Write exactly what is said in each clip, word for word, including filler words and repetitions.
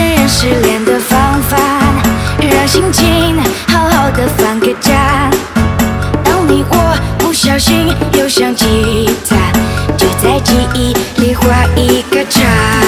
认失恋的方法，让心情好好的放个假。当你我不小心又想起他，就在记忆里画一个叉。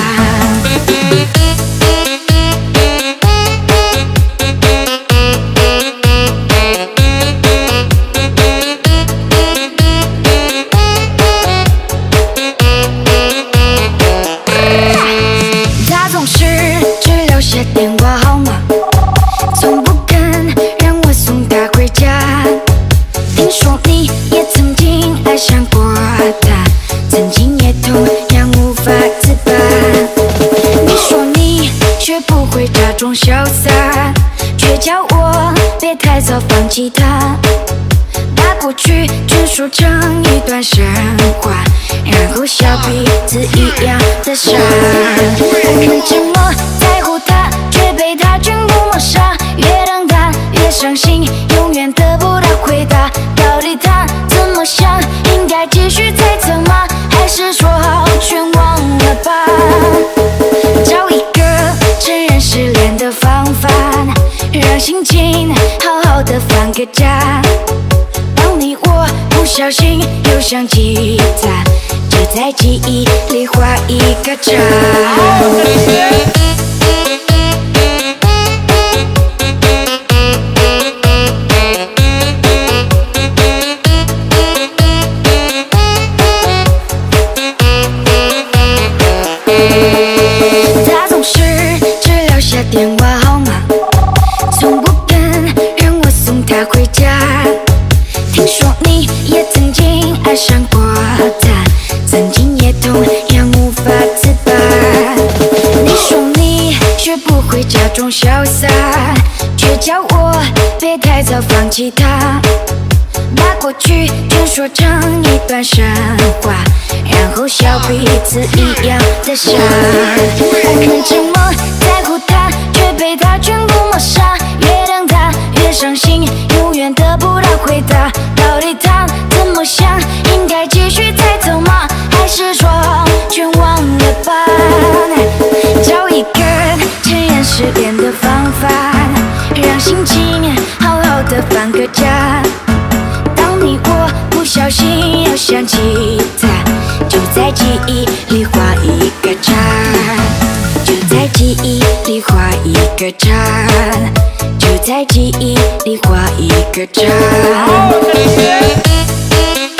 他总是只留下电话号码，从不肯让我送他回家。听说你也曾经爱上过他，曾经也同样无法自拔。你说你学不会假装潇洒，却叫我别太早放弃他。把过去全说成一段神话，然后笑彼此一样的傻。我很沉默，在乎他，却被他全部抹杀。越等他越伤心，永远得不到回答。到底他怎么想？应该继续猜测吗？还是说好全忘了吧？找一个承认失恋的方法，让心情好好的放个假。当你我不小心又想起他，就在记忆里画一个叉。他总是只留下电话号码，从不肯让我送他回家。听说你也曾经爱上过他，曾经也同样无法自拔。你说你学不会假装潇洒，却叫我别太早放弃他。把过去全说成一段神话，然后笑彼此一样的傻。我很沉默，在乎他，却被他全部抹杀。越等他越伤心，永远得不到回答。到底他怎么想？应该继续猜测吗？还是说全忘了吧？找一个承认失恋的方法，让心情好好的放个假。当你我不小心又想起他，就在记忆里画一个叉，就在记忆里画一个叉，就在记忆里画一个叉。